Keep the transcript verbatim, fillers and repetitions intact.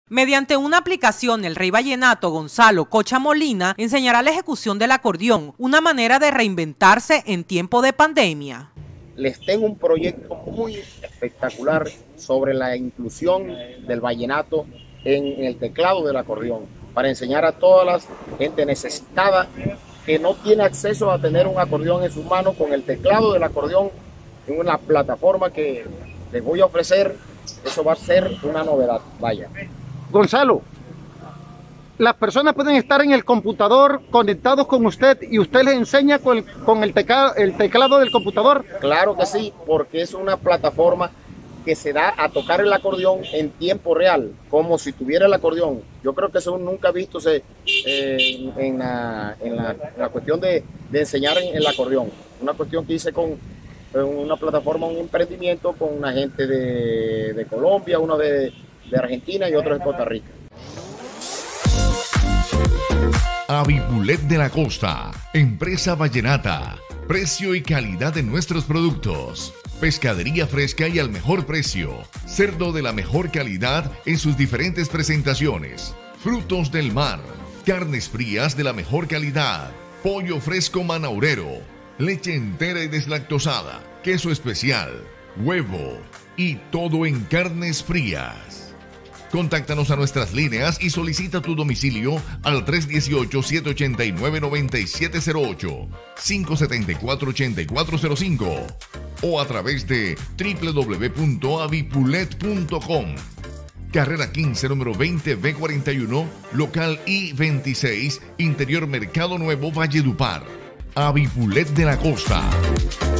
Mediante una aplicación, el rey vallenato Gonzalo Cocha Molina enseñará la ejecución del acordeón, una manera de reinventarse en tiempo de pandemia. Les tengo un proyecto muy espectacular sobre la inclusión del vallenato en el teclado del acordeón, para enseñar a toda la gente necesitada que no tiene acceso a tener un acordeón en sus manos, con el teclado del acordeón en una plataforma que les voy a ofrecer. Eso va a ser una novedad, vaya. Gonzalo, las personas pueden estar en el computador conectados con usted y usted les enseña con, el, con el, teclado, el teclado del computador. Claro que sí, porque es una plataforma que se da a tocar el acordeón en tiempo real, como si tuviera el acordeón. Yo creo que eso nunca visto se, eh, en, la, en, la, en la cuestión de, de enseñar en el acordeón. Una cuestión que hice con una plataforma, un emprendimiento con una gente de, de Colombia, uno de, de Argentina y otro de Costa Rica. Avipulet de la Costa, empresa vallenata. Precio y calidad de nuestros productos. Pescadería fresca y al mejor precio. Cerdo de la mejor calidad en sus diferentes presentaciones. Frutos del mar. Carnes frías de la mejor calidad. Pollo fresco manaurero. Leche entera y deslactosada. Queso especial. Huevo. Y todo en carnes frías. Contáctanos a nuestras líneas y solicita tu domicilio al tres uno ocho, siete ocho nueve, nueve siete cero ocho, cinco siete cuatro, ocho cuatro cero cinco o a través de w w w punto avipulet punto com. Carrera quince, número veinte B cuarenta y uno, local I veintiséis, Interior Mercado Nuevo, Valledupar. Avipulet de la Costa.